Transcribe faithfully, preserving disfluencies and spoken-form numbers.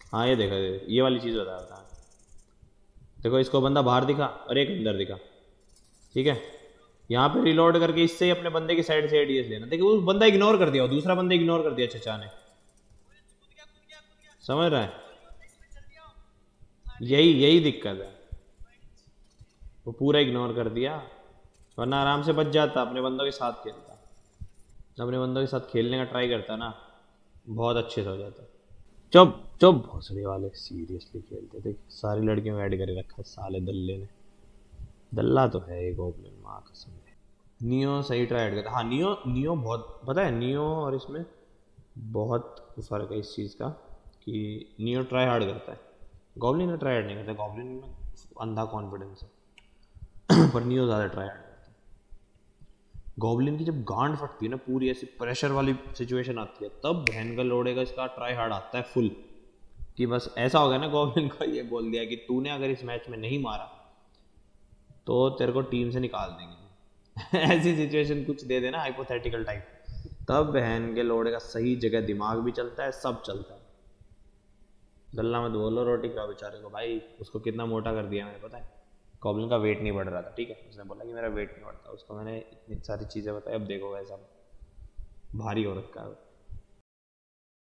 हाँ ये देखो, ये ये वाली चीज़ बता रहा था। देखो इसको बंदा बाहर दिखा और एक अंदर दिखा, ठीक है। यहाँ पे रिलोड करके इससे ही अपने बंदे की साइड से एडीएस लेना। देखो उस बंदा इग्नोर कर दिया, वो दूसरा बंदा इग्नोर कर दिया चचा ने, समझ रहा है। यही यही दिक्कत है, वो पूरा इग्नोर कर दिया, वरना आराम से बच जाता, अपने बंदों के साथ खेलता। अपने बंदों के साथ खेलने का ट्राई करता ना, बहुत अच्छे से हो जाता। चुप चुप, भोसड़ी वाले सीरियसली खेलते थे, सारी लड़कियों को ऐड करे रखा है साले दल्ले ने। दल्ला तो है ये गोब्लिन, माँ कसम है। नियो सही ट्राई ऐड करता, हाँ नियो नियो बहुत पता है, नियो और इसमें बहुत फर्क है इस चीज़ का कि नियो ट्राई हार्ड करता है, गॉब्लिन में ट्राई हार्ड नहीं करता। गॉब्लिन में अंधा कॉन्फिडेंस है पर नियो ज़्यादा ट्राई हार्ड करता है। गॉब्लिन की जब गांड फटती है ना, पूरी ऐसी प्रेशर वाली सिचुएशन आती है, तब बहन का लोड़ेगा इसका ट्राई हार्ड आता है फुल, कि बस ऐसा हो गया ना, गॉब्लिन को ये बोल दिया कि तूने अगर इस मैच में नहीं मारा तो तेरे को टीम से निकाल देंगे ऐसी सिचुएशन कुछ दे देना हाइपोथेटिकल टाइप, तब बहन के लोड़े का सही जगह दिमाग भी चलता है, सब चलता है। गल्ला मत बोलो रोटी खाओ बेचारे को भाई, उसको कितना मोटा कर दिया मैंने पता है। गॉब्लिन का वेट नहीं बढ़ रहा था, ठीक है, उसने बोला कि मेरा वेट नहीं बढ़ता, उसको मैंने इतनी सारी चीज़ें बताई, अब देखो वैसा भारी हो रखा है।